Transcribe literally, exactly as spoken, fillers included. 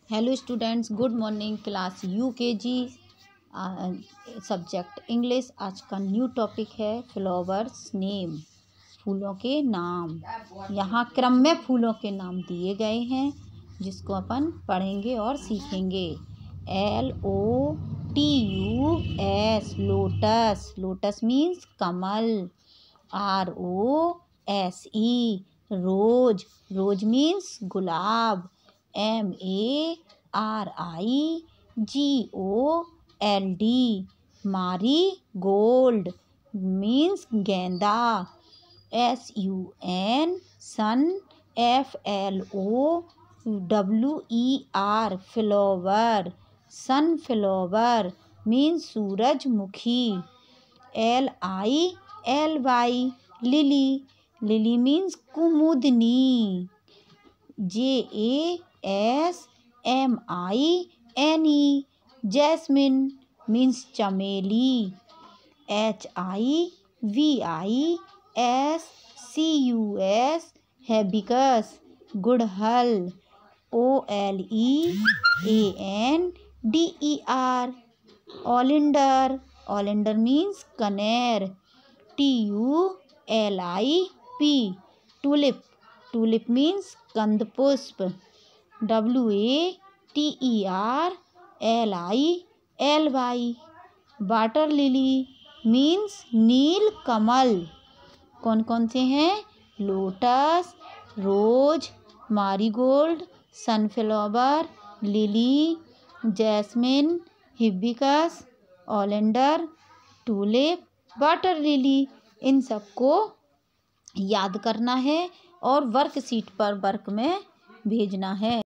Hello students, good morning. Class U K G, subject English. आज का new topic है flowers name, फूलों के नाम। यहाँ क्रम में फूलों के नाम दिए गए हैं जिसको अपन पढ़ेंगे और सीखेंगे। L O T U S, lotus. Lotus means कमल। R O S E, rose. Rose means गुलाब। M A R I G O L D, marigold means गेंदा। S U N, sun. F L O W E R, flower. Sunflower means सूरजमुखी। L I L Y, lily. Lily means कुमुदनी। J A S M I N E, jasmine means चमेली। H I V I S C U S, hibiscus, गुड़हल। O L E A N D E R, oleander. Oleander means कनेर। T U L I P, tulip. Tulip means कंदपुष्प। W A T E R L I L Y, water lily means नील कमल। कौन कौन से हैं? Lotus, rose, marigold, sunflower, lily, jasmine, hibiscus, oleander, tulip, water lily. इन सबको याद करना है और वर्कशीट पर वर्क में भेजना है।